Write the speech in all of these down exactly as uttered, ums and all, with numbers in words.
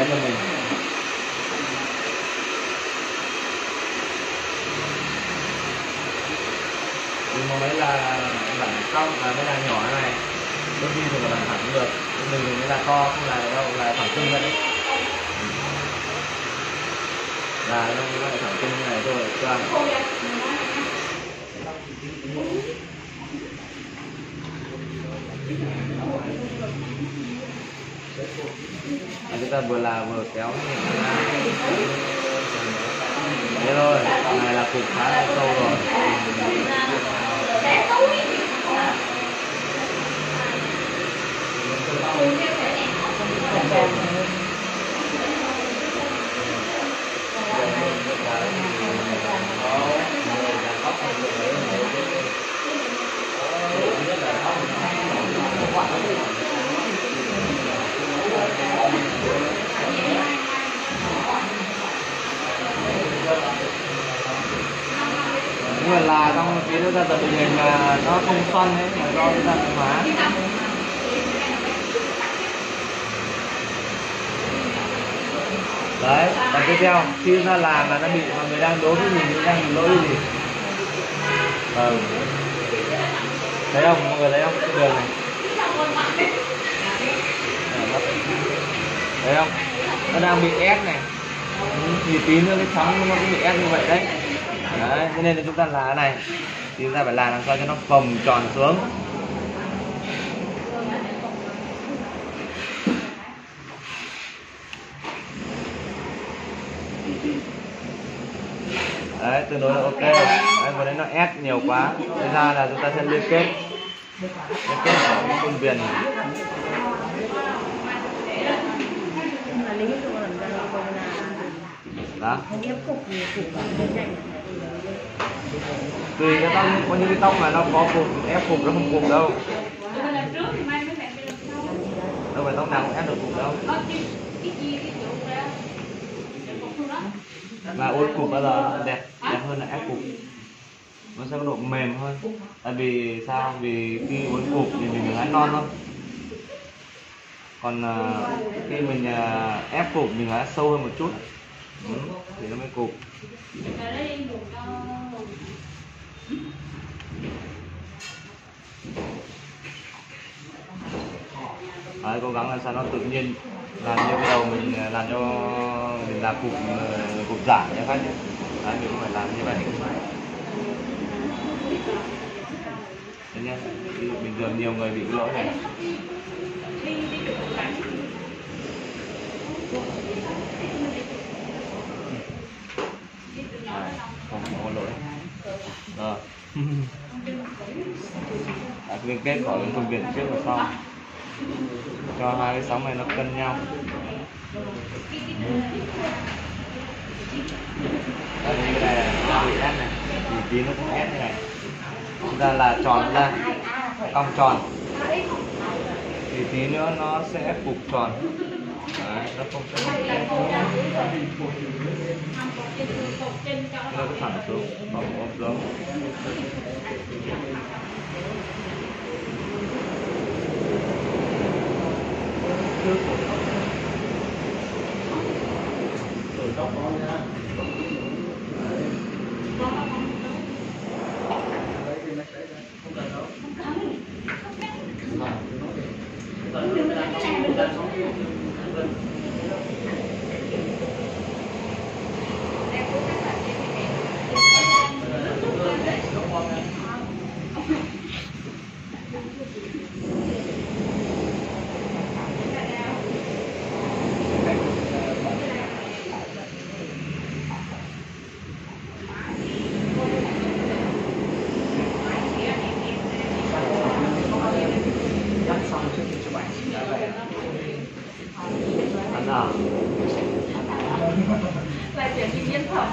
cho mình. Mình một mấy là bản cong là mấy là nhỏ này, đôi khi thì là bản thẳng cũng được, mình thì mấy là to không là đâu, là thẳng cưng ra đấy, là nó nó lại thẳng cưng như này thôi, cho à, chúng ta vừa là vừa kéo như ra. Thế thôi, này là cục khá là sâu rồi. Nhưng mà là trong phía nó ra tận tình hình là nó không xoăn ấy, mà do cái dạng hóa. Đấy, và tiếp theo khi ra làm là nó bị mọi người đang đố cái gì, mình đang bị lỗi cái gì. Vâng. Thấy không, mọi người thấy không, cái đường này. Thấy không, nó đang bị ép này. Thì tí nữa cái sóng nó cũng bị ép như vậy đấy. Đấy, cho nên là chúng ta là cái này thì chúng ta phải làm làm sao cho nó phồng tròn xuống. Đấy, tương đối là ok. Đấy, vừa đấy nó ép nhiều quá, thế ra là chúng ta sẽ liên kết liên kết ở cái khuôn viền này. Đó. Tùy cái tóc, có những cái tóc mà nó có cục, ép cục nó không cục đâu. Đâu phải tóc nào cũng ép được cục đâu. Mà uốn cục bao giờ đẹp, đẹp hơn là ép cục. Nó sẽ có độ mềm hơn. Tại vì sao? Vì khi uốn cục thì mình hái non thôi. Còn uh, khi mình uh, ép cục mình hái sâu hơn một chút. Ừ, thì nó mới cục. Đấy, cố gắng làm sao nó tự nhiên, làm như cái đầu mình làm cho mình làm cục cục giả nhé khách. Đấy, mình cũng phải làm như vậy. Đấy nhé, bình thường nhiều người bị lỗi này. À, không có lỗi rồi. Đã liên kết khỏi cái công việc trước và sau cho hai cái sóng này nó cân nhau. Đây, cái này là bị ép này, thì tí nó cũng ép như này, chúng ta là tròn ra, cong tròn, thì tí nữa nó sẽ cục tròn. Đấy, nó không sẽ không ép nữa. Nó cứ thẳng xuống, phòng ốp xuống. Rồi tóc có nha. Không cần đâu. Nào. Là chuyện gì nhân phẩm.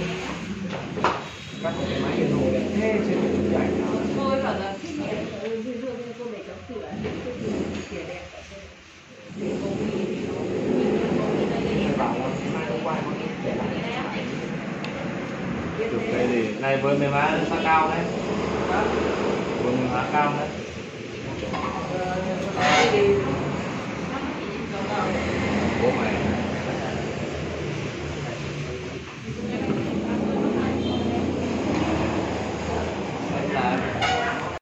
Các cái máy điện hồ đẹp thế trên cái chụp ảnh. Tôi bảo là thích nhẹ, ví dụ như cô để cháu sửa những cái kiểu đẹp. Chụp cái gì? Này với mềm má xa cao đấy. Với mềm má cao đấy. Bố mày